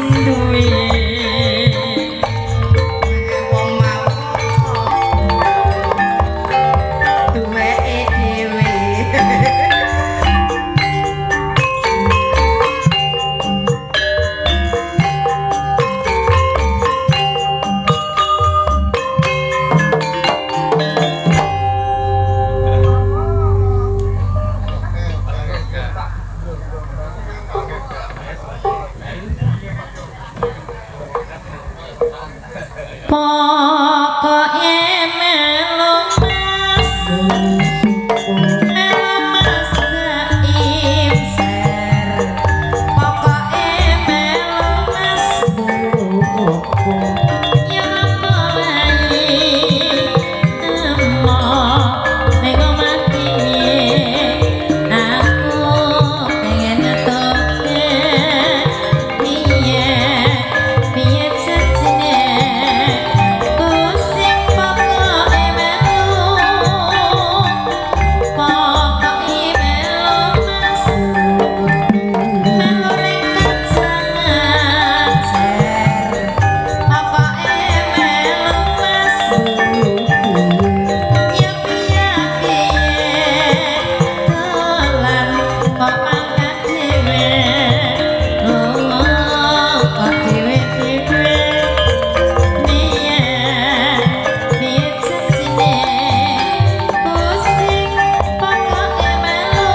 Pokoke melu mas zaim ser pokoke melu mas ya apa wae emo ning mati aku pengen ngetoke piye piye jajine pusing pokoke melu mas melu ring kajangan ser pokoke melu mas ya piye dolan kok mangkat dhewe kok dhewe-dhewe piye piye jajine pusing pokoke melu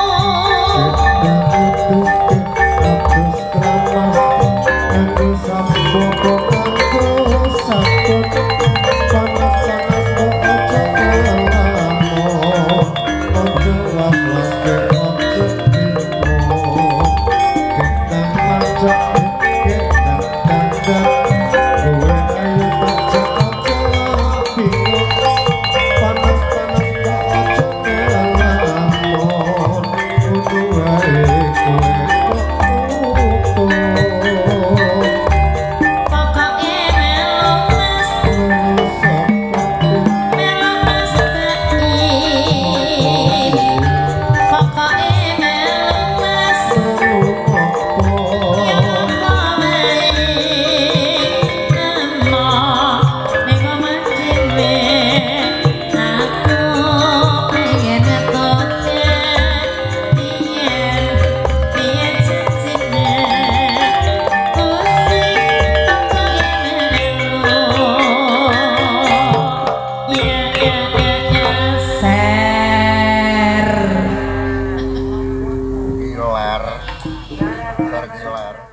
pokoke melu mas baim pokoke melu mas ya apa wae emo ning omah dhewe aku pengen ngetoke piye piye jajine pusing pokoke melu ya ser Gilar, gilar.